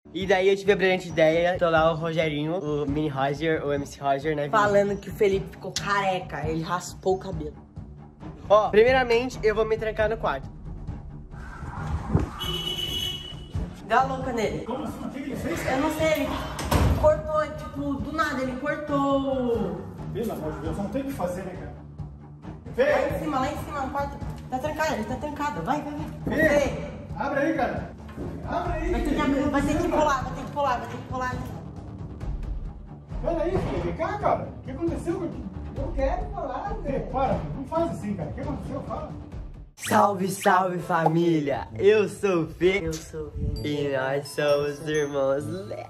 E daí eu tive a brilhante ideia de trollar o Rogerinho, o Mini Roger, o MC Roger, né? Falando que o Felipe ficou careca, ele raspou o cabelo. Ó, primeiramente eu vou me trancar no quarto. Dá louca nele. Como assim? O que ele fez? Eu não sei, ele cortou, tipo, do nada, ele cortou. Pelo amor de Deus, não tem o que fazer, né, cara? Lá em cima, no quarto. Tá trancado, ele tá trancado. Vai. Vê! Abre aí, cara! Abre aí! Vai ter que abrir, vai ter que pular. Pera aí, filho, vem cá, cara! O que aconteceu? Eu quero falar, Vê, para, não faz assim, cara. O que aconteceu? Fala! Salve, salve família! Eu sou o Fê. Eu sou o Vini. E nós somos irmãos Lé.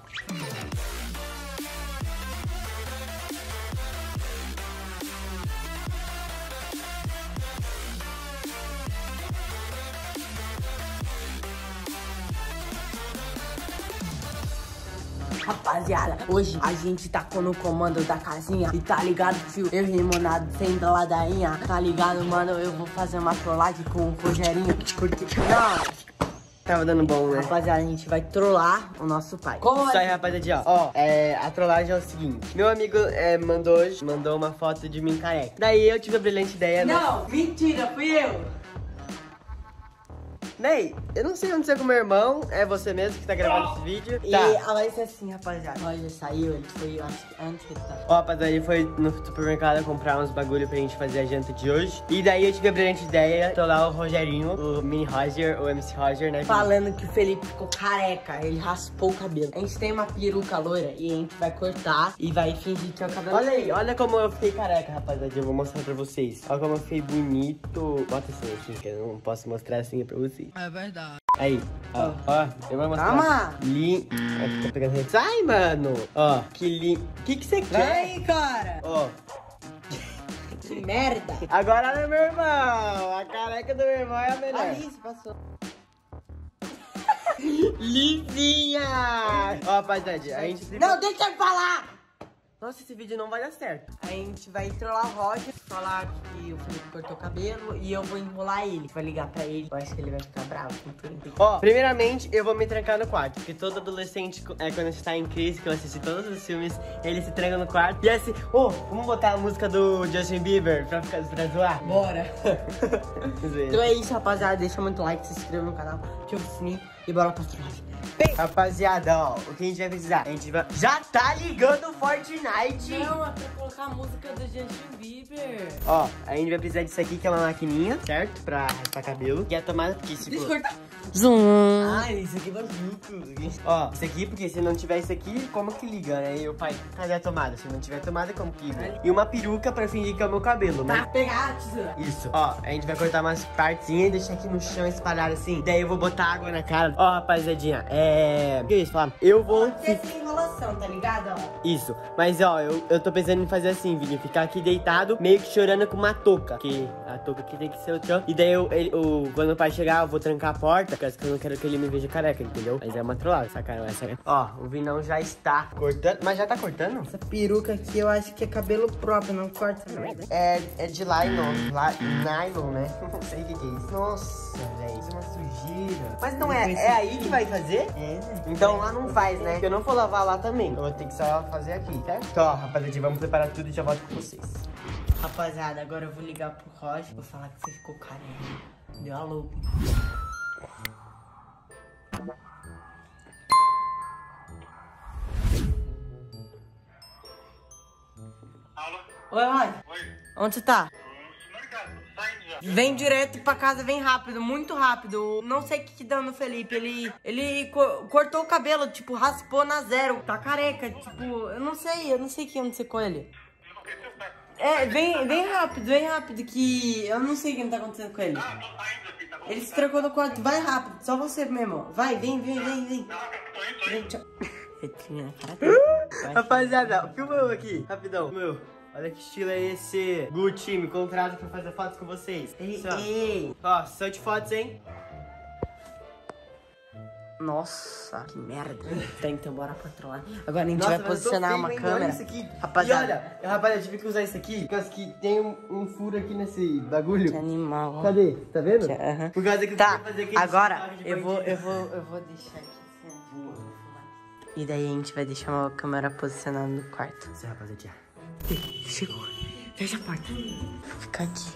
Rapaziada, hoje a gente tá no comando da casinha e tá ligado, tio? Eu e Limonado sem da ladainha, tá ligado, mano? Eu vou fazer uma trollagem com o Rogerinho, porque não, Tava dando bom, né? rapaziada, a gente vai trollar o nosso pai. Como Isso aí, rapaziada, ó, a trollagem é o seguinte. Meu amigo mandou uma foto de mim careca. Daí eu tive a brilhante ideia, né? Não, mentira, fui eu. Ney, eu não sei onde você com meu irmão, é você mesmo que tá gravando esse vídeo. E Tá. vai ser assim, rapaziada. O Roger saiu, ele foi, eu acho que antes que ele tá. Ó, rapaziada, ele foi no supermercado comprar uns bagulho pra gente fazer a janta de hoje. E daí eu tive a brilhante ideia de trollar o Rogerinho, o Mini Roger, o MC Roger, né? Falando que o Felipe ficou careca, ele raspou o cabelo. A gente tem uma peruca loira e a gente vai cortar e vai fingir que é o cabelo. Olha aí, olha como eu fiquei careca, rapaziada. Eu vou mostrar pra vocês. Olha como eu fiquei bonito. Bota assim, que eu não posso mostrar assim pra vocês. É verdade. Aí, ó, eu vou mostrar. Calma. Tô pegando. Sai, mano. Ó, que lindo. O que você quer? Vai, cara. Ó. Que merda. Agora olha meu irmão. A careca do meu irmão é a melhor. Olha isso, passou. Lisinha! Ó, rapaziada, a gente... Não, deixa eu falar. Nossa, esse vídeo não vai dar certo. A gente vai trollar o Roger, falar que o Felipe cortou o cabelo e eu vou enrolar ele. Vai ligar pra ele, eu acho que ele vai ficar bravo com tudo. Ó, primeiramente, eu vou me trancar no quarto. Porque todo adolescente, quando está em crise, que eu assisti todos os filmes, ele se tranca no quarto. E assim, vamos botar a música do Justin Bieber pra zoar? Bora. Então é isso, rapaziada. Deixa muito like, se inscreva no canal, ativa o sininho e bora pra trollagem. Rapaziada, ó, o que a gente vai precisar? A gente vai... Já tá ligando o Fortnite! Não, é pra colocar a música do Justin Bieber. Ó, a gente vai precisar disso aqui, que é uma maquininha, certo? Pra raspar cabelo. E a tomada, porque se Deixa eu for... cortar. Zoom. Ah, isso aqui vai junto. Ó, isso aqui, porque se não tiver isso aqui, como que liga, né? E o pai, cadê a tomada? Se não tiver tomada, como que liga? E uma peruca pra fingir que é o meu cabelo, né? Tá, pegar a tesoura. Isso. Ó, a gente vai cortar umas partezinhas e deixar aqui no chão espalhar assim. Daí eu vou botar água na cara. Ó, rapazadinha, o que é isso? Fala. Eu vou... Pode ser sem enrolação, tá ligado? Ó. Isso. Mas, ó, eu tô pensando em fazer assim, Vini. Ficar aqui deitado, meio que chorando com uma touca. Que a touca aqui tem que ser o chão. E daí, quando o pai chegar, eu vou trancar a porta. Porque eu não quero que ele me veja careca, entendeu? Mas é uma trollada, sacanagem. Ó, o Vinão já está cortando. Mas já tá cortando? Essa peruca aqui eu acho que é cabelo próprio, não corta não. É de nylon. Nylon, né? Não sei o que é isso. Nossa, velho. Isso é uma sujeira. Mas não é aí que vai fazer? É, né? Então lá não faz, né? Porque eu não vou lavar lá também. Eu vou ter que só fazer aqui, certo? Então, ó, rapaziada, vamos preparar tudo e já volto com vocês. Rapaziada, agora eu vou ligar pro Roger. Vou falar que você ficou careca. Deu a louca. Alô? Oi, Roger. Oi? Onde você tá? No mercado, saindo já. Vem direto pra casa, vem rápido, muito rápido. Não sei o que deu no Felipe. Ele cortou o cabelo, tipo, raspou na zero. Tá careca, tipo, eu não sei o que aconteceu com ele. Enlouqueceu, tá? É, vem rápido, que eu não sei o que tá acontecendo com ele. Ah, tô saindo aqui, tá bom? Ele se trancou no quarto, vai rápido, só você mesmo. Vai, vem. Não, tô indo. Tchau. Retinha, cara. Rapaziada, filma eu aqui, rapidão. Meu, olha que estilo é esse. Gucci, me contrata pra fazer fotos com vocês. Ei. Ó, sessão de fotos, hein? Nossa, que merda. Tá, então bora pra trollar. Agora a gente Nossa, vai mas eu tô posicionar feio, uma hein? câmera. Olha isso aqui. Rapaziada. E olha, rapaziada, tive que usar isso aqui, por causa que tem um furo aqui nesse bagulho. Que animal. ó. Cadê? Tá vendo? Aham. Por causa que eu Tá, queria fazer aquele agora tatuagem de eu vou bandido. deixar aqui assim. Vou filmar E daí a gente vai deixar uma câmera posicionada no quarto. Isso, rapaziada. Chegou. Fecha a porta. Vou ficar aqui.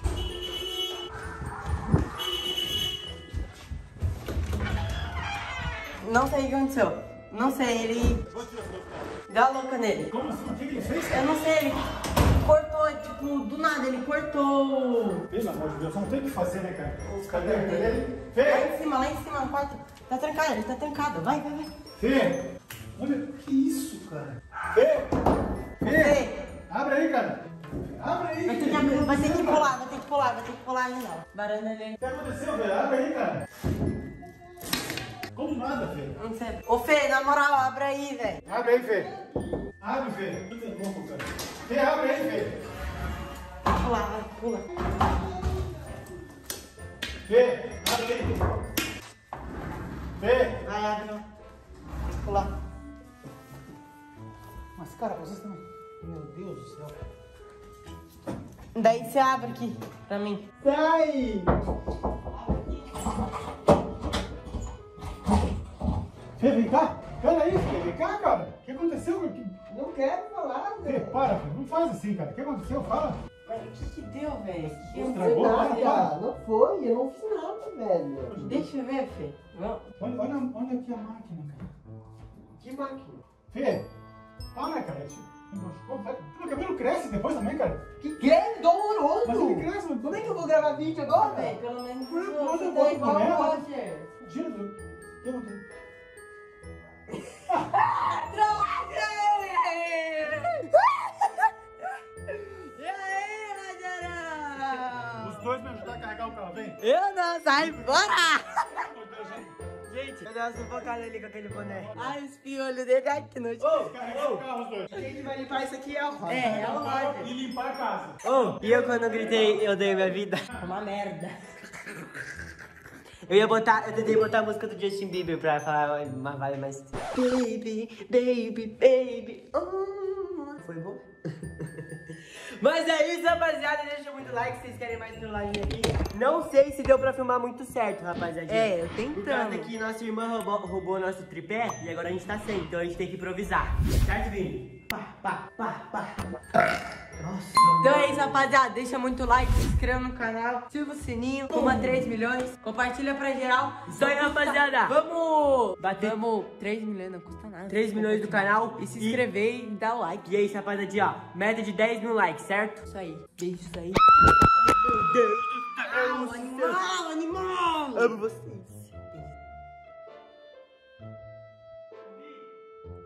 Não sei o que aconteceu. Não sei, ele... Deu a louca nele. Como assim? O que ele fez? Eu não sei, ele cortou, tipo, do nada, ele cortou... Pelo amor de Deus, não tem o que fazer, né, cara? Os Cadê cabelos ele? Lá Fê! em cima, no quarto. Tá trancado, ele tá trancado. Vai. Fê! Olha, que isso, cara? Fê! Fê! Abre aí, cara! Abre aí! Vai ter que pular aí não. Barana ali. O que aconteceu, velho? Abre aí, cara! Como nada, Fê? Não sei. Ô Fê, na moral, abre aí, velho. Abre aí, Fê! Abre, Fê! Tu é louco, cara! Fê, abre aí, Fê! Pular, vai, pula. Fê! Abre aí! Fê! Vai, abre não. Pular. Mas, cara, vocês estão... Meu Deus do céu! Daí você abre aqui, pra mim. Sai! Fê, vem cá! Pera aí, Fê! Vem cá, cara! O que aconteceu? Não quero falar, Fê, para, Fê! Não faz assim, cara! O que aconteceu? Fala! O que deu, velho? Estragou? Para! Não foi, eu não fiz nada, velho. Deixa eu ver, Fê. Vamos. Olha aqui a máquina, cara! Que máquina? Fê! Para, cara! O cabelo cresce depois também, cara! Que grande, doloroso! Mas ele cresce, mas... Como é que eu vou gravar vídeo agora, Véi, velho? pelo menos Mas você eu tá vou igual comer, o mas- Roger. Gira, o que aconteceu? E aí, Rogerão? Os dois me ajudaram a carregar o carro, vem! Eu não, sai fora! Gente, eu dei uma sufocada ali com aquele boné. Ai, os piolhos dele aqui no chão. Carregar o carro, os dois! Quem vai limpar isso aqui é o Roger. É o Roger. E limpar a casa! E eu quando eu gritei, eu dei minha vida. Uma merda. Eu tentei botar a música do Justin Bieber pra falar, mas vale mais. Baby. Foi bom? Mas é isso, rapaziada. Deixa muito like se vocês querem mais celularzinho aqui. Não sei se deu pra filmar muito certo, rapaziada. É, eu Por causa tentando. que nossa irmã roubou nosso tripé e agora a gente tá sem. Então a gente tem que improvisar. Certo, Vini? Pá. Nossa. Então é isso, rapaziada. Deixa muito like, se inscreva no canal, ativa o sininho, coma 3 milhões, compartilha pra geral. Isso aí, rapaziada. Vamos Bater- Vamos 3 milhões, não custa nada. 3 milhões do canal. E se inscrever e dar o like. E é isso, rapaziada. Ó, meta de 10 mil likes, certo? Isso aí. Beijos aí. Meu Deus do céu. Animal! Amo você.